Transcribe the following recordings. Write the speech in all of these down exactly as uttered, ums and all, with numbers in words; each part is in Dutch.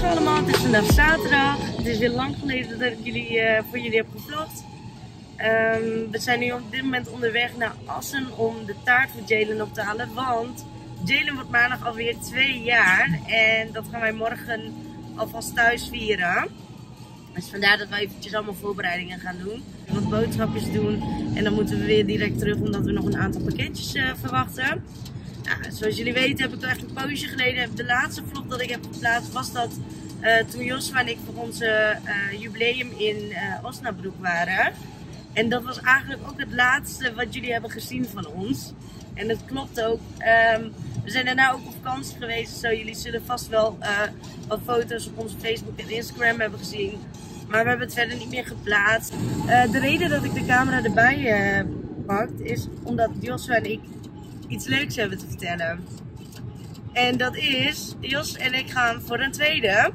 Goedemorgen allemaal, het is vandaag zaterdag. Het is weer lang geleden dat ik jullie, uh, voor jullie heb gevlogd. Um, we zijn nu op dit moment onderweg naar Assen om de taart voor Jalen op te halen. Want Jalen wordt maandag alweer twee jaar en dat gaan wij morgen alvast thuis vieren. Dus vandaar dat we eventjes allemaal voorbereidingen gaan doen. Wat boodschapjes doen en dan moeten we weer direct terug omdat we nog een aantal pakketjes uh, verwachten. Nou, zoals jullie weten heb ik echt een poosje geleden, de laatste vlog dat ik heb geplaatst was dat uh, toen Josua en ik voor onze uh, jubileum in uh, Osnabrück waren. En dat was eigenlijk ook het laatste wat jullie hebben gezien van ons. En dat klopt ook. Um, we zijn daarna ook op vakantie geweest, zo jullie zullen vast wel uh, wat foto's op onze Facebook en Instagram hebben gezien. Maar we hebben het verder niet meer geplaatst. Uh, de reden dat ik de camera erbij uh, pak is omdat Josua en ik iets leuks hebben te vertellen. En dat is, Jos en ik gaan voor een tweede.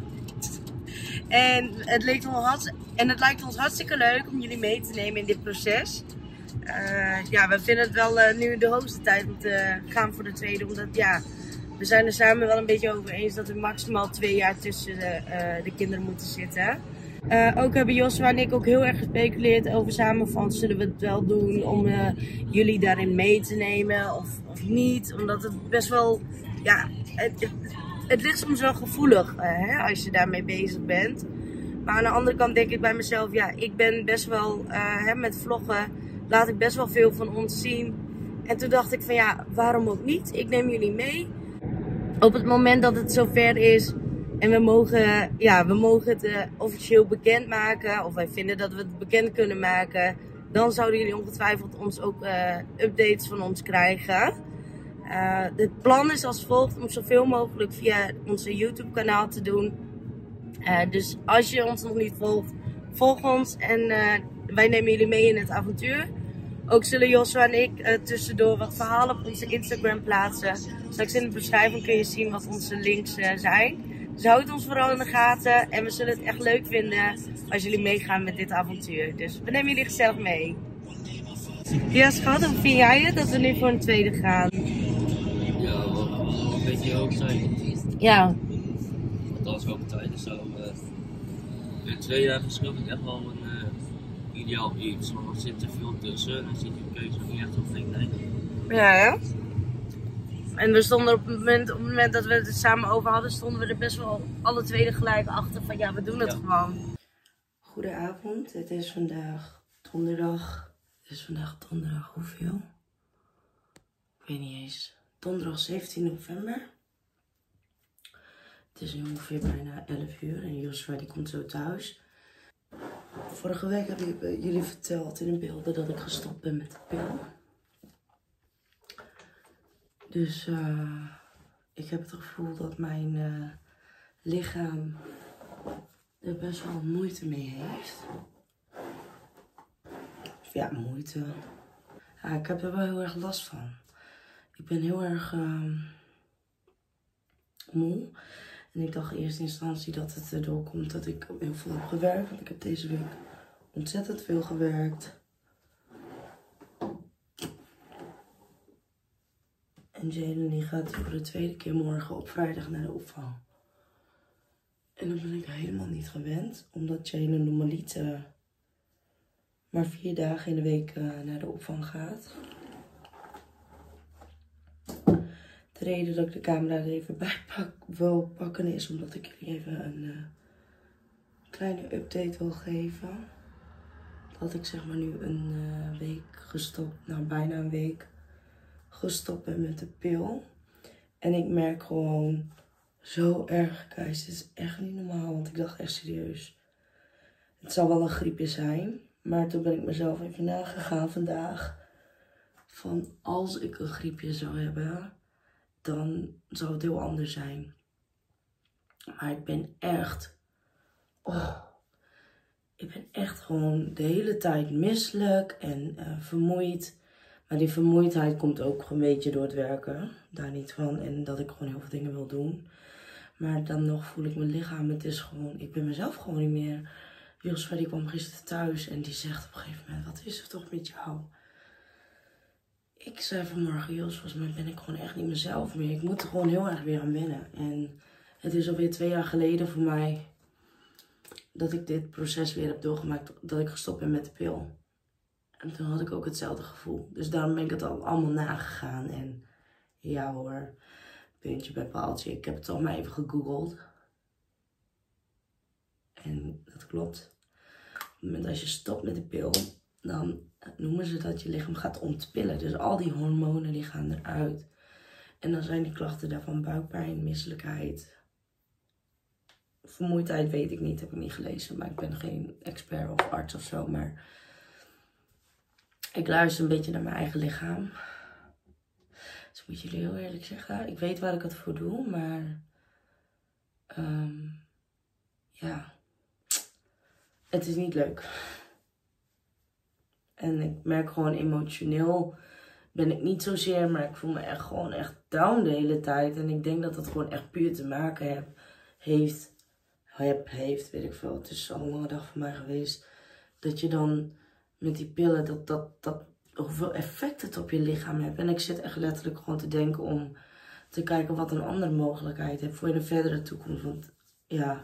En het, leek ons hart, en het lijkt ons hartstikke leuk om jullie mee te nemen in dit proces. Uh, ja, we vinden het wel uh, nu de hoogste tijd om te gaan voor de tweede. Omdat ja, we zijn er samen wel een beetje over eens dat er maximaal twee jaar tussen de, uh, de kinderen moeten zitten. Uh, ook hebben Josua en ik ook heel erg gespeculeerd over samen van zullen we het wel doen om uh, jullie daarin mee te nemen of, of niet. Omdat het best wel, ja, het, het, het ligt soms wel gevoelig uh, hè, als je daarmee bezig bent. Maar aan de andere kant denk ik bij mezelf, ja, ik ben best wel, uh, hè, met vloggen laat ik best wel veel van ons zien. En toen dacht ik van ja, waarom ook niet? Ik neem jullie mee. Op het moment dat het zover is en we mogen, ja, we mogen het uh, officieel bekendmaken, of wij vinden dat we het bekend kunnen maken, dan zouden jullie ongetwijfeld ons ook uh, updates van ons krijgen. Uh, het plan is als volgt om zoveel mogelijk via onze YouTube kanaal te doen. Uh, dus als je ons nog niet volgt, volg ons en uh, wij nemen jullie mee in het avontuur. Ook zullen Josua en ik uh, tussendoor wat verhalen op onze Instagram plaatsen. Straks in de beschrijving kun je zien wat onze links uh, zijn. Dus houd ons vooral in de gaten en we zullen het echt leuk vinden als jullie meegaan met dit avontuur. Dus we nemen jullie gezellig mee. Ja schat, hoe vind jij het dat we nu voor een tweede gaan? Ja, wel een beetje hoog zijn. Ja. Althans hoge tijden zo. Uh, in twee jaar verschil vind ik echt wel een uh, ideaal iets. Want er zit te veel tussen en dan zit je keuze niet echt op geen lijn. Ja, hè? En we stonden op het moment, op het moment dat we het er samen over hadden, stonden we er best wel alle twee gelijk achter van ja, we doen het ja. gewoon. Goedenavond, het is vandaag donderdag. Het is vandaag donderdag hoeveel? Ik weet niet eens. Donderdag zeventien november. Het is nu ongeveer bijna elf uur en Josua die komt zo thuis. Vorige week heb ik jullie verteld in de beelden dat ik gestopt ben met de pil. Dus uh, ik heb het gevoel dat mijn uh, lichaam er best wel moeite mee heeft. Of ja, moeite. Ja, ik heb er wel heel erg last van. Ik ben heel erg uh, moe. En ik dacht in eerste instantie dat het erdoor komt dat ik heel veel heb gewerkt. Want ik heb deze week ontzettend veel gewerkt. En Jalen die gaat voor de tweede keer morgen op vrijdag naar de opvang. En dat ben ik helemaal niet gewend. Omdat Jalen normaliter maar vier dagen in de week uh, naar de opvang gaat. De reden dat ik de camera er even bij pak, wil pakken is omdat ik jullie even een uh, kleine update wil geven. Dat ik zeg maar nu een uh, week gestopt, nou bijna een week gestopt ben met de pil. En ik merk gewoon zo erg, guys, het is echt niet normaal, want ik dacht echt serieus. Het zal wel een griepje zijn, maar toen ben ik mezelf even nagegaan vandaag. Van als ik een griepje zou hebben, dan zou het heel anders zijn. Maar ik ben echt, oh, ik ben echt gewoon de hele tijd misselijk en uh, vermoeid. Maar die vermoeidheid komt ook een beetje door het werken. Daar niet van. En dat ik gewoon heel veel dingen wil doen. Maar dan nog voel ik mijn lichaam. Het is gewoon, ik ben mezelf gewoon niet meer. Josua die kwam gisteren thuis en die zegt op een gegeven moment, wat is er toch met jou? Ik zei vanmorgen, Jos, volgens mij ben ik gewoon echt niet mezelf meer. Ik moet er gewoon heel erg weer aan wennen. En Het is alweer twee jaar geleden voor mij dat ik dit proces weer heb doorgemaakt. Dat ik gestopt ben met de pil. En toen had ik ook hetzelfde gevoel. Dus daarom ben ik het al allemaal nagegaan. En ja hoor, puntje bij paaltje. Ik heb het al maar even gegoogeld. En dat klopt. Op het moment als je stopt met de pil, dan noemen ze dat je lichaam gaat ontpillen. Dus al die hormonen die gaan eruit. En dan zijn die klachten daarvan buikpijn, misselijkheid. Vermoeidheid weet ik niet, heb ik niet gelezen. Maar ik ben geen expert of arts of zo. Maar ik luister een beetje naar mijn eigen lichaam. Dus moet jullie heel eerlijk zeggen. Ik weet waar ik het voor doe, maar um, ja, het is niet leuk. En ik merk gewoon emotioneel ben ik niet zozeer, maar ik voel me echt gewoon echt down de hele tijd. En ik denk dat het gewoon echt puur te maken heb, heeft, heb, heeft, weet ik veel. Het is zo'n lange dag voor mij geweest. Dat je dan met die pillen, dat, dat, dat, hoeveel effect het op je lichaam heeft. En ik zit echt letterlijk gewoon te denken om te kijken wat een andere mogelijkheid heb voor in de verdere toekomst. Want ja,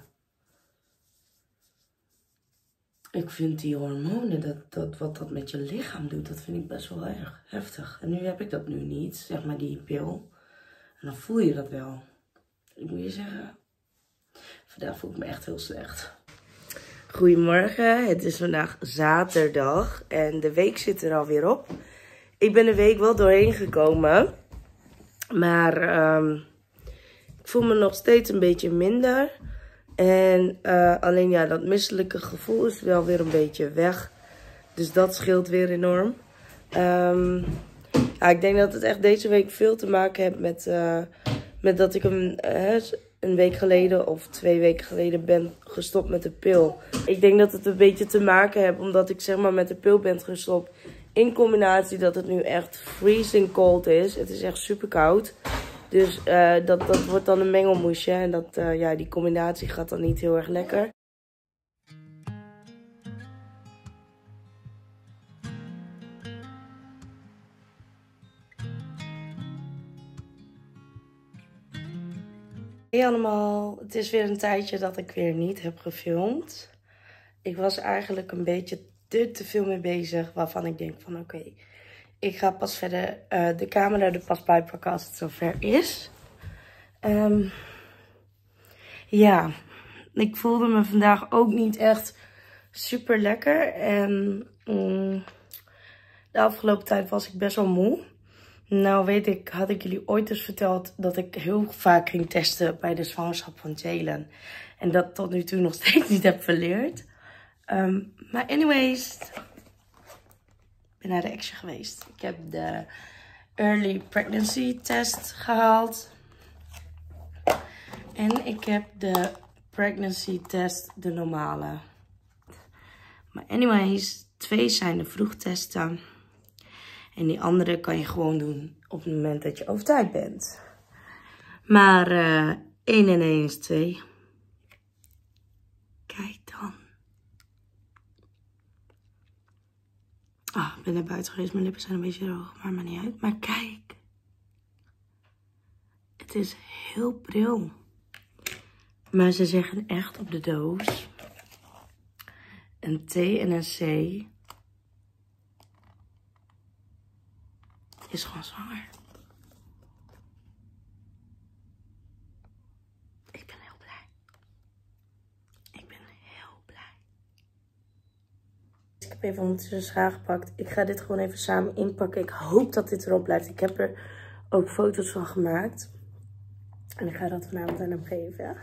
ik vind die hormonen, dat, dat, wat dat met je lichaam doet, dat vind ik best wel erg heftig. En nu heb ik dat nu niet, zeg maar die pil. En dan voel je dat wel. Ik moet je zeggen, vandaag voel ik me echt heel slecht. Goedemorgen, het is vandaag zaterdag en de week zit er alweer op. Ik ben de week wel doorheen gekomen, maar um, ik voel me nog steeds een beetje minder. En uh, alleen ja, dat misselijke gevoel is wel weer een beetje weg. Dus dat scheelt weer enorm. Um, ja, ik denk dat het echt deze week veel te maken heeft met, uh, met dat ik een, uh, een week geleden of twee weken geleden ben gestopt met de pil. Ik denk dat het een beetje te maken heeft omdat ik zeg maar met de pil ben gestopt. In combinatie dat het nu echt freezing cold is. Het is echt super koud. Dus uh, dat, dat wordt dan een mengelmoesje. En dat, uh, ja, die combinatie gaat dan niet heel erg lekker. Hey allemaal, het is weer een tijdje dat ik weer niet heb gefilmd. Ik was eigenlijk een beetje te, te veel mee bezig. Waarvan ik denk van oké, okay, ik ga pas verder uh, de camera er pas bij pakken als het zover is. Um, ja, ik voelde me vandaag ook niet echt super lekker. En um, de afgelopen tijd was ik best wel moe. Nou weet ik, had ik jullie ooit eens verteld dat ik heel vaak ging testen bij de zwangerschap van Jalen. En dat tot nu toe nog steeds niet heb verleerd. Um, maar anyways, ik ben naar de Action geweest. Ik heb de Early Pregnancy Test gehaald. En ik heb de Pregnancy Test, de normale. Maar anyways, twee zijn de vroegtesten. En die andere kan je gewoon doen op het moment dat je over tijd bent. Maar uh, één en één is twee. Kijk dan. Ah, ik ben naar buiten geweest. Mijn lippen zijn een beetje droog, maar maakt niet uit. Maar kijk. Het is heel pril. Maar ze zeggen echt op de doos. Een T en een C is gewoon zwanger. Ik ben heel blij. Ik ben heel blij. Ik heb even ondertussen schaar gepakt. Ik ga dit gewoon even samen inpakken. Ik hoop dat dit erop blijft. Ik heb er ook foto's van gemaakt. En ik ga dat vanavond aan hem geven. Ja?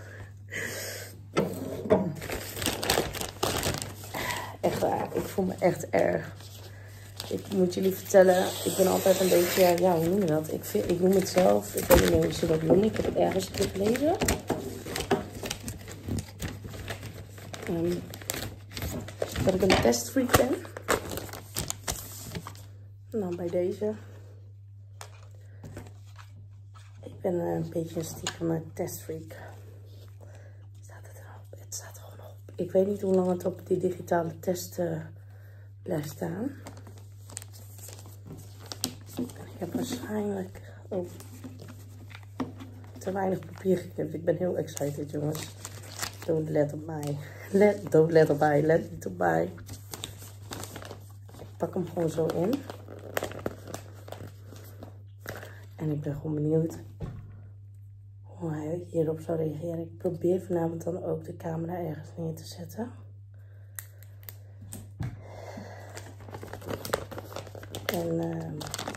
Echt waar. Ik voel me echt erg. Ik moet jullie vertellen, ik ben altijd een beetje, ja, hoe noem je dat? Ik, vind, ik noem het zelf, ik weet niet meer hoe ze dat noemen. Ik heb het ergens een keer gelezen. Um, dat ik een testfreak ben. Nou, bij deze. Ik ben een beetje een stiekem testfreak. Staat het erop? Het staat er gewoon op. Ik weet niet hoe lang het op die digitale test uh, blijft staan. Ik heb waarschijnlijk ook te weinig papier geknipt. Ik ben heel excited, jongens. Don't let op mij. Let, don't let op mij. Let niet op mij. Ik pak hem gewoon zo in. En ik ben gewoon benieuwd hoe hij hierop zou reageren. Ik probeer vanavond dan ook de camera ergens neer te zetten. En uh,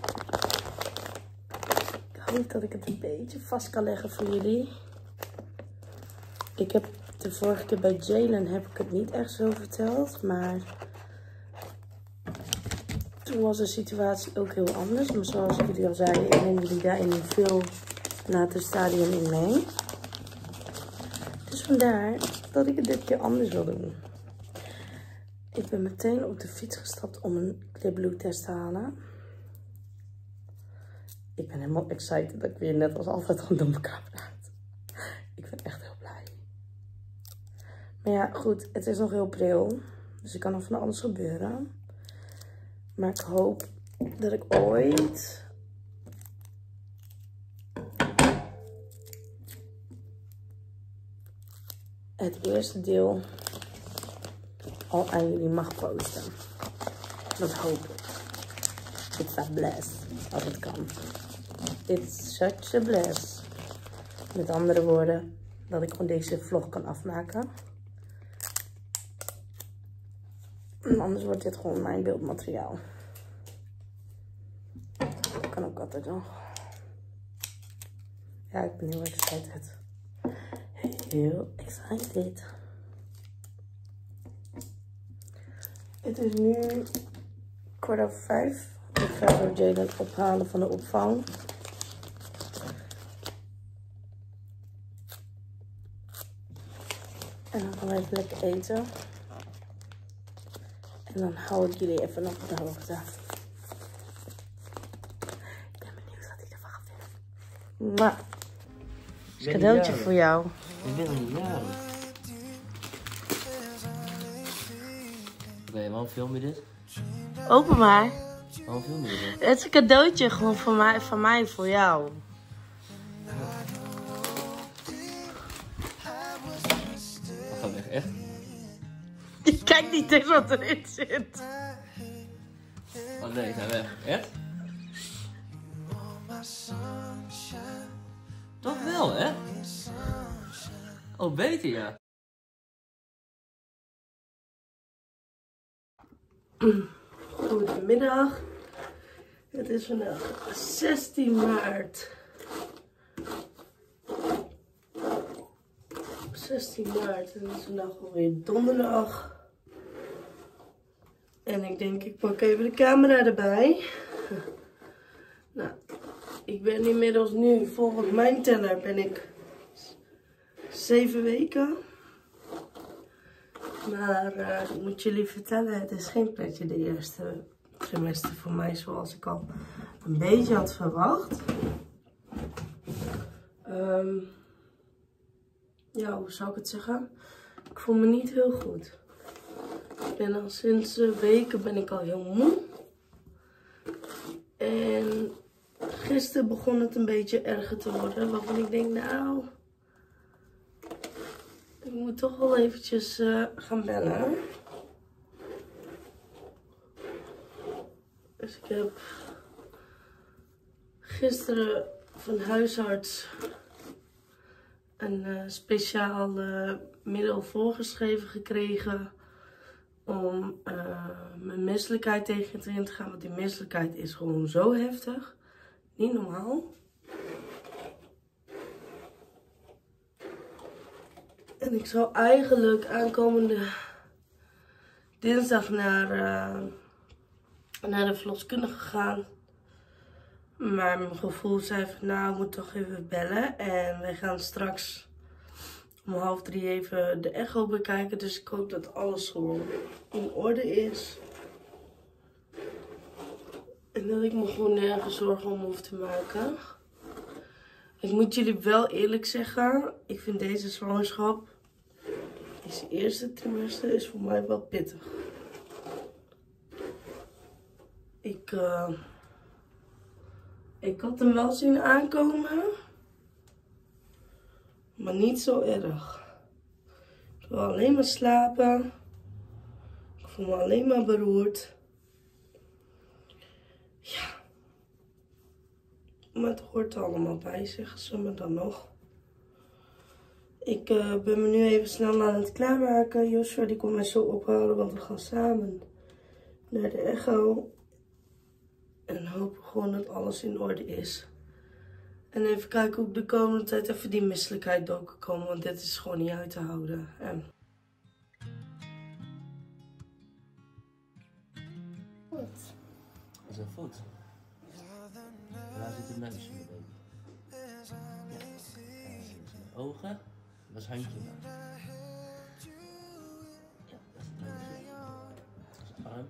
ik hoop dat ik het een beetje vast kan leggen voor jullie. Ik heb de vorige keer bij Jalen heb ik het niet echt zo verteld, maar toen was de situatie ook heel anders. Maar zoals ik jullie al zei, ik neem jullie daarin veel naar het stadium in mee. Dus vandaar dat ik het dit keer anders wil doen. Ik ben meteen op de fiets gestapt om een Clearbloe test te halen. Ik ben helemaal excited dat ik weer net als altijd gewoon door elkaar praat. Ik ben echt heel blij. Maar ja, goed, het is nog heel pril. Dus er kan nog van alles gebeuren. Maar ik hoop dat ik ooit het eerste deel al aan jullie mag posten. Dat hoop ik. It's a bless als het kan. It's such a bless. Met andere woorden, dat ik gewoon deze vlog kan afmaken. En anders wordt dit gewoon mijn beeldmateriaal. Dat kan ook altijd nog. Ja, ik ben heel excited. Heel excited. Het is nu kwart over vijf. Ik ga zo Jalen ophalen van de opvang. En dan gaan we even lekker eten. En dan hou ik jullie even op de hoogte. Ik ben benieuwd wat hij ervan gaat vinden. Maar, een cadeautje voor jou. Ik ben nog niet jarig. Oké, okay, waarom film je dit? Open maar. Waarom film je dit? Het is een cadeautje gewoon van mij, van mij voor jou. Dat gaat echt echt? Je kijkt niet eens wat erin zit. Oh nee, ik ga weg. Echt? Toch wel, hè? Oh, beter ja. Goedemiddag. Het is vandaag zestien maart. zestien maart en het is vandaag alweer donderdag. En ik denk ik pak even de camera erbij. Nou, ik ben inmiddels nu, volgens mijn teller ben ik zeven weken. Maar uh, ik moet jullie vertellen, het is geen pretje de eerste trimester voor mij zoals ik al een beetje had verwacht. Um, ja, hoe zou ik het zeggen? Ik voel me niet heel goed. Ik ben al sinds uh, weken ben ik al heel moe. En gisteren begon het een beetje erger te worden. Waarvan ik denk, nou, ik moet toch wel eventjes uh, gaan bellen. Dus ik heb gisteren van huisarts een uh, speciaal uh, middel voorgeschreven gekregen om uh, mijn misselijkheid tegen te in te gaan. Want die misselijkheid is gewoon zo heftig. Niet normaal. En ik zou eigenlijk aankomende dinsdag naar, uh, naar de verloskundige gaan. Maar mijn gevoel zei van nou, ik moet toch even bellen. En wij gaan straks om half drie even de echo bekijken. Dus ik hoop dat alles gewoon in orde is. En dat ik me gewoon nergens zorgen om hoef te maken. Ik moet jullie wel eerlijk zeggen, ik vind deze zwangerschap, deze eerste trimester, is voor mij wel pittig. Ik, uh, ik had hem wel zien aankomen. Maar niet zo erg. Ik wil alleen maar slapen. Ik voel me alleen maar beroerd. Ja. Maar het hoort er allemaal bij, zeggen ze me dan nog. Ik uh, ben me nu even snel aan het klaarmaken. Joshua die komt mij zo ophalen, want we gaan samen naar de echo. En hopen gewoon dat alles in orde is. En even kijken hoe ik de komende tijd even die misselijkheid door kan komen, want dit is gewoon niet uit te houden. En... Goed. Is dat goed? Waar zit de neus in de baby? Ja. De ogen? Dat is handje dan. Ja, dat is het neusje. Dat is de arm.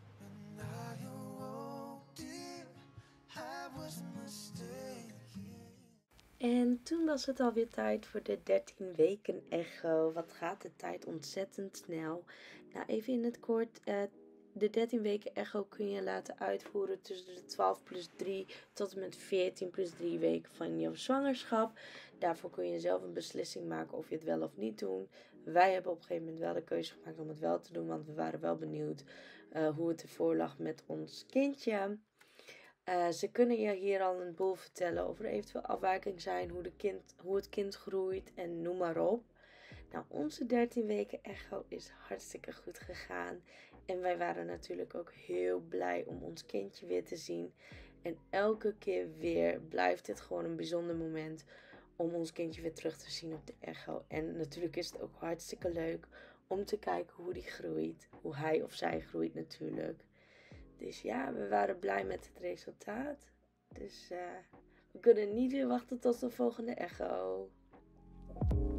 En toen was het alweer tijd voor de dertien weken echo. Wat gaat de tijd ontzettend snel. Nou, even in het kort. Uh, de dertien weken echo kun je laten uitvoeren tussen de twaalf plus drie tot en met veertien plus drie weken van je zwangerschap. Daarvoor kun je zelf een beslissing maken of je het wel of niet doet. Wij hebben op een gegeven moment wel de keuze gemaakt om het wel te doen, want we waren wel benieuwd uh, hoe het ervoor lag met ons kindje. Uh, ze kunnen je hier al een boel vertellen over eventueel afwijking zijn, hoe, de kind, hoe het kind groeit en noem maar op. Nou, onze dertien weken echo is hartstikke goed gegaan. En wij waren natuurlijk ook heel blij om ons kindje weer te zien. En elke keer weer blijft dit gewoon een bijzonder moment om ons kindje weer terug te zien op de echo. En natuurlijk is het ook hartstikke leuk om te kijken hoe die groeit. Hoe hij of zij groeit natuurlijk. Dus ja, we waren blij met het resultaat. Dus uh, we kunnen niet weer wachten tot de volgende echo.